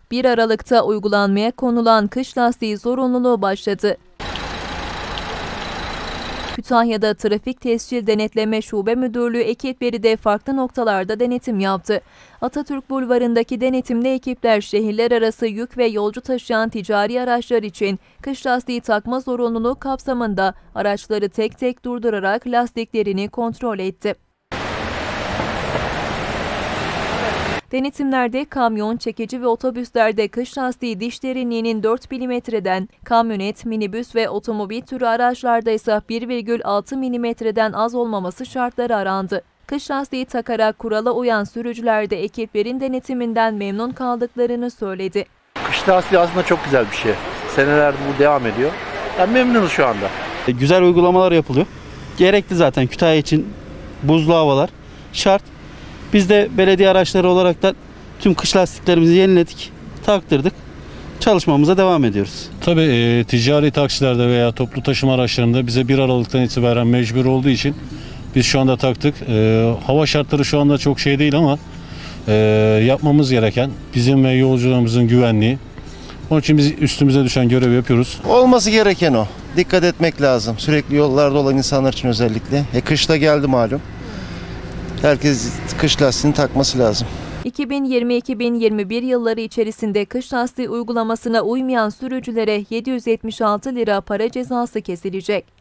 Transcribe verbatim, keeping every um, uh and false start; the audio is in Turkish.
bir Aralık'ta uygulanmaya konulan kış lastiği zorunluluğu başladı. Kütahya'da Trafik Tescil Denetleme Şube Müdürlüğü ekipleri de farklı noktalarda denetim yaptı. Atatürk Bulvarı'ndaki denetimde ekipler şehirler arası yük ve yolcu taşıyan ticari araçlar için kış lastiği takma zorunluluğu kapsamında araçları tek tek durdurarak lastiklerini kontrol etti. Denetimlerde kamyon, çekici ve otobüslerde kış lastiği diş derinliğinin dört milimetreden, kamyonet, minibüs ve otomobil türü araçlarda ise bir virgül altı milimetreden az olmaması şartları arandı. Kış lastiği takarak kurala uyan sürücüler de ekiplerin denetiminden memnun kaldıklarını söyledi. Kış lastiği aslında çok güzel bir şey. Senelerdir bu devam ediyor. Yani memnunuz şu anda. Güzel uygulamalar yapılıyor. Gerekli zaten Kütahya için buzlu havalar şart. Biz de belediye araçları olarak da tüm kış lastiklerimizi yeniledik, taktırdık. Çalışmamıza devam ediyoruz. Tabii e, ticari taksilerde veya toplu taşıma araçlarında bize bir Aralık'tan itibaren mecbur olduğu için biz şu anda taktık. E, hava şartları şu anda çok şey değil ama e, yapmamız gereken bizim ve yolcularımızın güvenliği. Onun için biz üstümüze düşen görevi yapıyoruz. Olması gereken o. Dikkat etmek lazım. Sürekli yollarda olan insanlar için özellikle. E, kışta geldi malum. Herkes kış lastiğini takması lazım. iki bin yirmi iki bin yirmi bir yılları içerisinde kış lastiği uygulamasına uymayan sürücülere yedi yüz yetmiş altı lira para cezası kesilecek.